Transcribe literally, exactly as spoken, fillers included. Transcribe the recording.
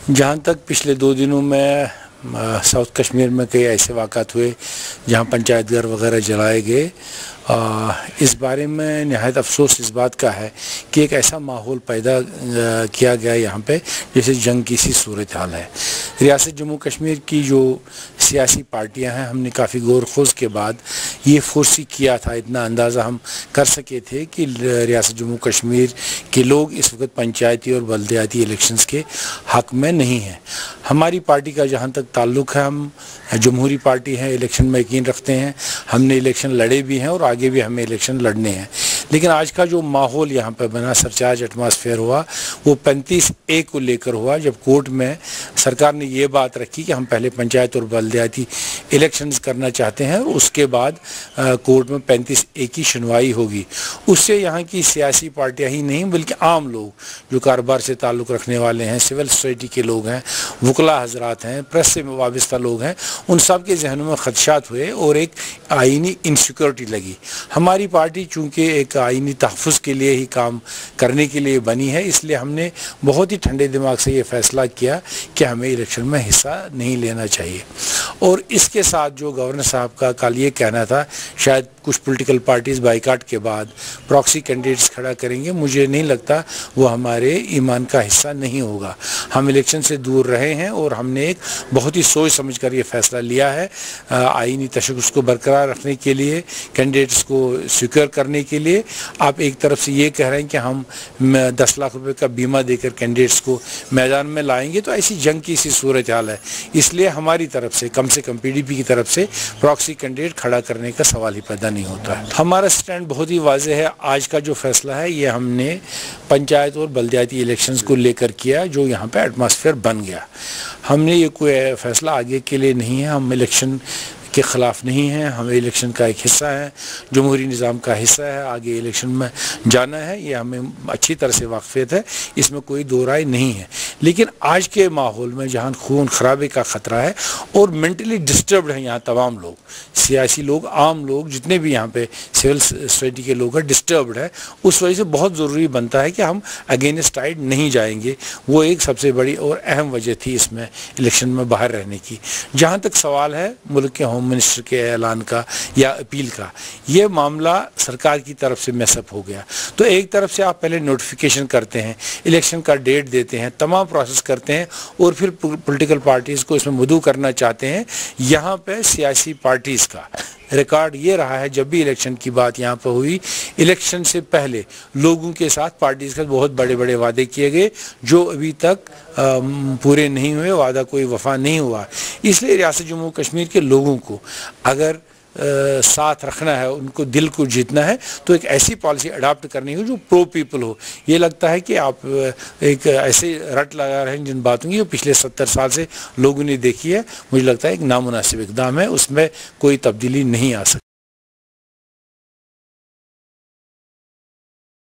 जहाँ तक पिछले दो दिनों में साउथ कश्मीर में कई ऐसे वाक़ात हुए जहाँ पंचायत घर वगैरह जलाए गए, इस बारे में नहायत अफसोस इस बात का है कि एक ऐसा माहौल पैदा किया गया यहाँ पे जैसे जंग की सी सूरत हाल है। रियासत जम्मू कश्मीर की जो सियासी पार्टियां हैं, हमने काफ़ी गौर खोज के बाद ये फोर्सी किया था, इतना अंदाज़ा हम कर सके थे कि रियासत जम्मू कश्मीर के लोग इस वक्त पंचायती और बल्दियाती इलेक्शंस के हक़ में नहीं हैं। हमारी पार्टी का जहाँ तक ताल्लुक़ है, हम जमहूरी पार्टी हैं, इलेक्शन में यकीन रखते हैं, हमने इलेक्शन लड़े भी हैं और आगे भी हमें इलेक्शन लड़ने हैं। लेकिन आज का जो माहौल यहाँ पर बना, सरचार्ज एटमॉस्फेयर हुआ, वो पैंतीस ए को लेकर हुआ, जब कोर्ट में सरकार ने ये बात रखी कि हम पहले पंचायत और बल्दियाती इलेक्शंस करना चाहते हैं और उसके बाद आ, कोर्ट में पैंतीस ए की सुनवाई होगी। उससे यहाँ की सियासी पार्टियाँ ही नहीं बल्कि आम लोग जो कारोबार से ताल्लुक़ रखने वाले हैं, सिविल सोसाइटी के लोग हैं, वकला हजरात हैं, प्रेस से वाबस्ता लोग हैं, उन सब के जहनों में खदशात हुए और एक आइनी इनसिक्योरिटी लगी। हमारी पार्टी चूँकि एक आइनी तहफ़्फ़ुज़ के लिए ही काम करने के लिए बनी है, इसलिए हमने बहुत ही ठंडे दिमाग से ये फ़ैसला किया कि हमें इलेक्शन में हिस्सा नहीं लेना चाहिए। और इसके साथ जो गवर्नर साहब का कल ये कहना था, शायद कुछ पॉलिटिकल पार्टीज़ बाइकाट के बाद प्रॉक्सी कैंडिडेट्स खड़ा करेंगे, मुझे नहीं लगता वो हमारे ईमान का हिस्सा नहीं होगा। हम इलेक्शन से दूर रहे हैं और हमने एक बहुत ही सोच समझ कर ये फ़ैसला लिया है, आइनी तशख़्ख़ुस को बरकरार रखने के लिए, कैंडिडेट्स को सिक्योर करने के लिए। आप एक तरफ से ये कह रहे हैं कि हम दस लाख रुपए का बीमा देकर कैंडिडेट्स को मैदान में लाएंगे, तो ऐसी जंग की सी सूरत हाल है। इसलिए हमारी तरफ से, कम से कम पीडीपी की तरफ से, प्रॉक्सी कैंडिडेट खड़ा करने का सवाल ही पैदा नहीं होता है। हमारा स्टैंड बहुत ही वाज़ेह है। आज का जो फैसला है ये हमने पंचायत और बल्दियाती इलेक्शंस को लेकर किया, जो यहाँ पे एटमॉस्फेयर बन गया। हमने ये कोई फैसला आगे के लिए नहीं है, हम इलेक्शन के ख़िलाफ़ नहीं हैं, हमें इलेक्शन का एक हिस्सा है, जमहूरी निज़ाम का हिस्सा है, आगे इलेक्शन में जाना है, ये हमें अच्छी तरह से वाक़फ़ियत है, इसमें कोई दो राय नहीं है। लेकिन आज के माहौल में जहाँ खून खराबे का ख़तरा है और मेंटली डिस्टर्ब्ड हैं यहाँ तमाम लोग, सियासी लोग, आम लोग, जितने भी यहाँ पे सिविल सोसाइटी के लोग हैं, डिस्टर्ब्ड है। उस वजह से बहुत ज़रूरी बनता है कि हम अगेंस्ट टाइड नहीं जाएंगे। वो एक सबसे बड़ी और अहम वजह थी इसमें इलेक्शन में बाहर रहने की। जहाँ तक सवाल है मुल्क के होम मिनिस्टर के ऐलान का या अपील का, ये मामला सरकार की तरफ से मैसअप हो गया। तो एक तरफ से आप पहले नोटिफिकेशन करते हैं, इलेक्शन का डेट देते हैं, तमाम प्रोसेस करते हैं और फिर पॉलिटिकल पार्टीज़ को इसमें मदऊ करना चाहते हैं। यहाँ पे सियासी पार्टीज़ का रिकॉर्ड ये रहा है, जब भी इलेक्शन की बात यहाँ पर हुई, इलेक्शन से पहले लोगों के साथ, पार्टीज़ के साथ बहुत बड़े बड़े वादे किए गए जो अभी तक आ, पूरे नहीं हुए, वादा कोई वफा नहीं हुआ। इसलिए रियासत जम्मू कश्मीर के लोगों को अगर आ, साथ रखना है, उनको दिल को जीतना है, तो एक ऐसी पॉलिसी अडॉप्ट करनी हो जो प्रो पीपल हो। ये लगता है कि आप एक ऐसे रट लगा रहे हैं जिन बातों की जो पिछले सत्तर साल से लोगों ने देखी है। मुझे लगता है एक नामुनासिब इक़दाम है, उसमें कोई तब्दीली नहीं आ सकती।